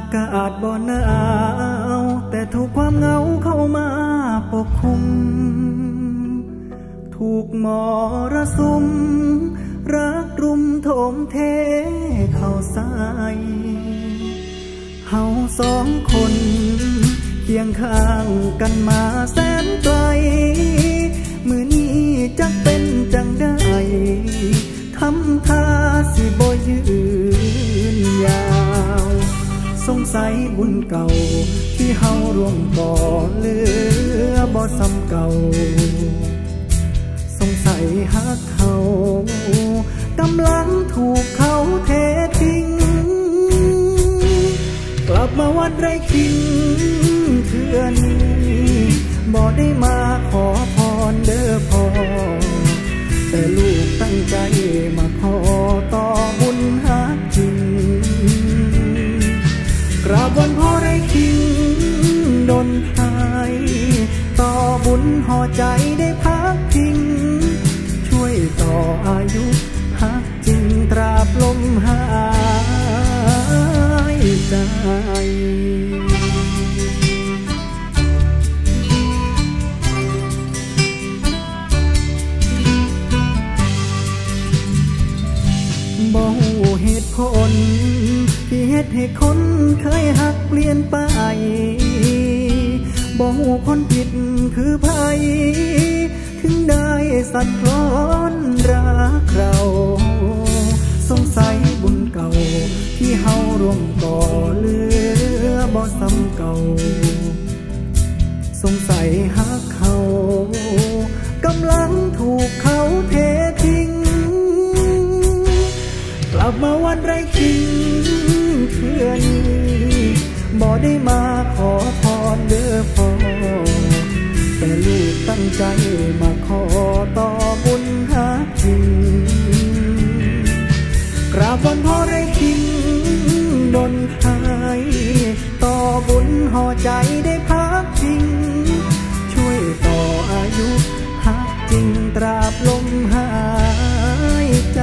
ากาศบ่หนาวแต่ถูกความเหงาเข้ามาปกคลุมถูกมรสุมรักรุมโถมเทเข้าใส่เฮาสองคนเคียงข้างกันมาแสนไกลมื้อนี้จักเป็นจังได้ทำท่าสิบ่ยืนยาวสงสัยบุญเก่าที่เฮาร่วมก่อเหลือบ่ซ้ำเก่าสงสัยฮักเขากำลังถูกเขาเททิ้งกลับมาวัดไร่ขิงเทื่อนี้บ่ได้มาขอพรเด้อพ่อแต่ลูกตั้งใจมาขอต่อบุญฮักจริงกราบวันพ่อไร่ขิงดลหายต่อบุญห่อใจได้พักพิงช่วยต่ออายุฮักจริงตราบลมหายใจบ่ฮู้เหตุผลที่เฮ็ดให้คนเคยหักเปลี่ยนไปบ่ฮู้คนผิดคือไผถึงได้สั่นคลอนรักเราสงสัยบุญเก่าที่เฮาร่วมก่อเหลือบ่ซ้ำเก่าสงสัยฮักเขากำลังถูกเขาเททิ้งกลับมาวันไร่ขิงเทื่อนี้บ่ได้มาขอพรเด้อพ่อแต่ลูกตั้งใจมาขอต่อบุญฮักจริงกราบวันพ่อไร่ขิงดลหายต่อบุญห่อใจได้พักจริงช่วยต่ออายุฮักจริงตราบลมหายใจ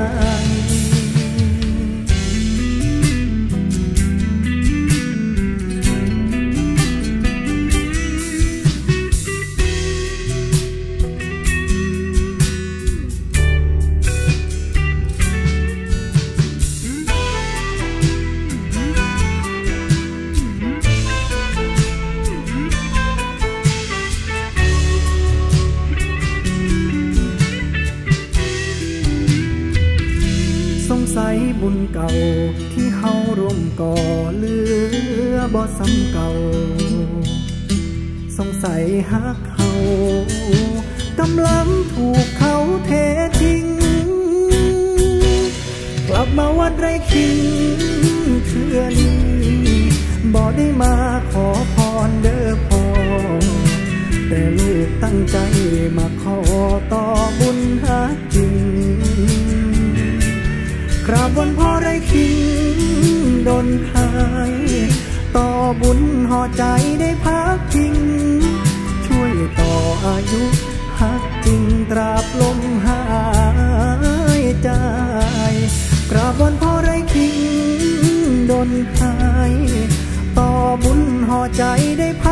สงสัยบุญเก่าที่เฮาร่วมก่อเหลือบ่ซ้ำเก่าสงสัยฮักเขากำลังถูกเขาเททิ้งกลับมาวัดไร่ขิงเทื่อนี้บ่ได้มาขอพรเด้อพ่อแต่ลูกตั้งใจมาขอต่อบุญฮักจริงกราบวันพ่อไร่ขิงดลหายต่อบุญห่อใจได้พักพิงช่วยต่ออายุฮักจริงตราบลมหายใจกราบวันพ่อไร่ขิงดลหายต่อบุญห่อใจได้พัก